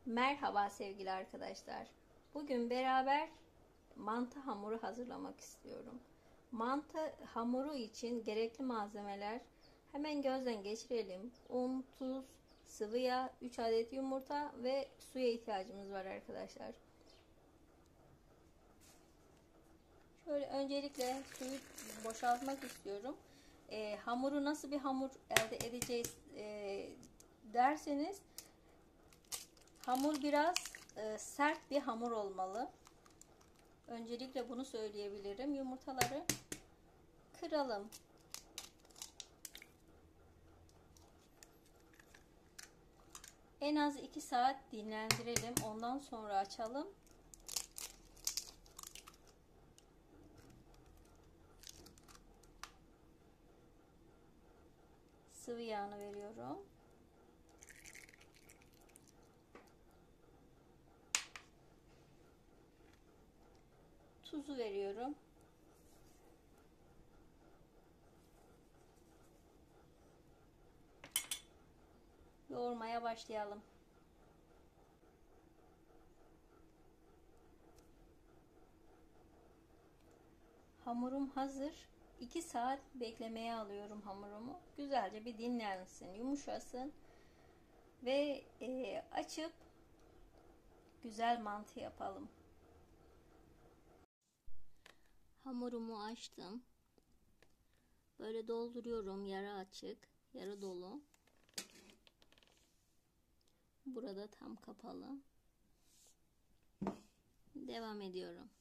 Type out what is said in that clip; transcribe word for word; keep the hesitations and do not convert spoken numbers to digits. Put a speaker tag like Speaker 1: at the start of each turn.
Speaker 1: Merhaba sevgili arkadaşlar. Bugün beraber mantı hamuru hazırlamak istiyorum. Mantı hamuru için gerekli malzemeler hemen gözden geçirelim. Un, tuz, sıvı yağ, üç adet yumurta ve suya ihtiyacımız var arkadaşlar. Şöyle öncelikle suyu boşaltmak istiyorum. E, hamuru nasıl bir hamur elde edeceğiz e, derseniz hamur biraz e, sert bir hamur olmalı. Öncelikle bunu söyleyebilirim. Yumurtaları kıralım. En az iki saat dinlendirelim. Ondan sonra açalım. Sıvı yağını veriyorum. Tuzu veriyorum. Yoğurmaya başlayalım. Hamurum hazır. iki saat beklemeye alıyorum hamurumu. Güzelce bir dinlensin, yumuşasın ve e, açıp güzel mantı yapalım. Hamurumu açtım. Böyle dolduruyorum, yarı açık, yarı dolu. Burada tam kapalı. Devam ediyorum.